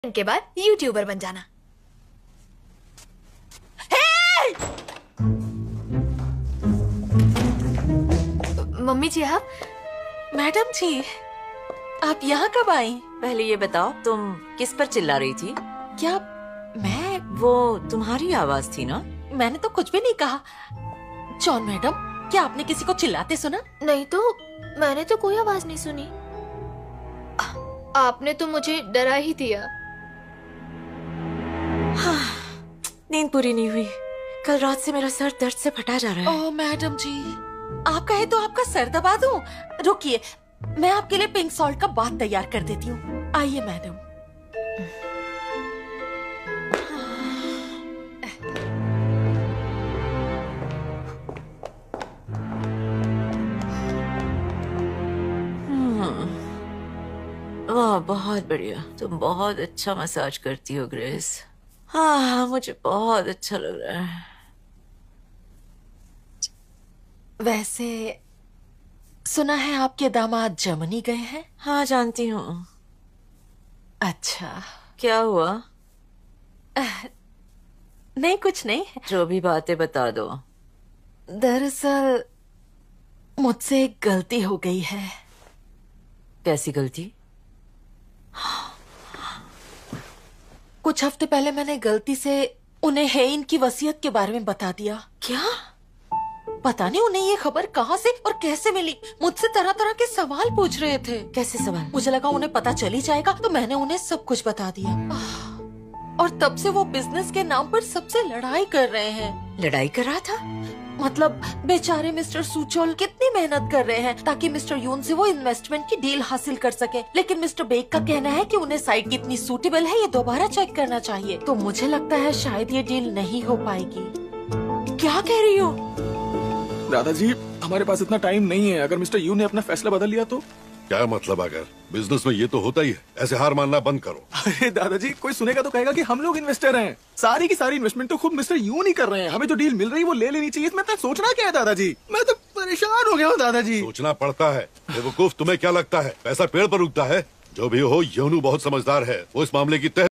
के बाद यूट्यूबर बन जाना। मम्मी जी आप। मैडम जी आप यहाँ कब आई? पहले ये बताओ तुम किस पर चिल्ला रही थी? क्या मैं? वो तुम्हारी आवाज थी ना? मैंने तो कुछ भी नहीं कहा। जॉन मैडम, क्या आपने किसी को चिल्लाते सुना? नहीं तो मैंने तो कोई आवाज नहीं सुनी। आपने तो मुझे डरा ही दिया। नींद पूरी नहीं हुई। कल रात से मेरा सर दर्द से फटा जा रहा है। ओह मैडम जी, आप कहे तो आपका सर दबा दूं? रुकिए, मैं आपके लिए पिंक सॉल्ट का बाथ तैयार कर देती हूँ। आइए मैडम। वाह, बहुत बढ़िया। तुम बहुत अच्छा मसाज करती हो ग्रेस। हाँ, मुझे बहुत अच्छा लग रहा है। वैसे सुना है आपके दामाद जर्मनी गए हैं? हाँ, जानती हूँ। अच्छा। क्या हुआ? नहीं, कुछ नहीं। जो भी बातें बता दो। दरअसल मुझसे एक गलती हो गई है। कैसी गलती? कुछ हफ्ते पहले मैंने गलती से उन्हें हेइन की वसीयत के बारे में बता दिया। क्या? पता नहीं उन्हें ये खबर कहाँ से और कैसे मिली। मुझसे तरह तरह के सवाल पूछ रहे थे। कैसे सवाल? मुझे लगा उन्हें पता चल ही जाएगा, तो मैंने उन्हें सब कुछ बता दिया। और तब से वो बिजनेस के नाम पर सबसे लड़ाई कर रहे हैं। लड़ाई कर रहा था? मतलब बेचारे मिस्टर सूचोल कितनी मेहनत कर रहे हैं ताकि मिस्टर यून से वो इन्वेस्टमेंट की डील हासिल कर सके, लेकिन मिस्टर बेक का कहना है कि उन्हें साइट कितनी सूटेबल है ये दोबारा चेक करना चाहिए। तो मुझे लगता है शायद ये डील नहीं हो पाएगी। क्या कह रही हो? दादाजी, हमारे पास इतना टाइम नहीं है। अगर मिस्टर यू ने अपना फैसला बदल लिया तो? क्या मतलब? अगर बिजनेस में ये तो होता ही है। ऐसे हार मानना बंद करो। अरे दादाजी, कोई सुनेगा तो कहेगा कि हम लोग इन्वेस्टर हैं। सारी की सारी इन्वेस्टमेंट तो खुद मिस्टर यू नहीं कर रहे हैं। हमें जो डील मिल रही है वो ले लेनी चाहिए। इसमें इतना सोचना क्या है दादाजी? मैं तो परेशान हो गया हूँ दादाजी। सोचना पड़ता है। बेवकूफ, तुम्हें क्या लगता है पैसा पेड़ पर उगता है? जो भी हो, योनू बहुत समझदार है। वो इस मामले की तह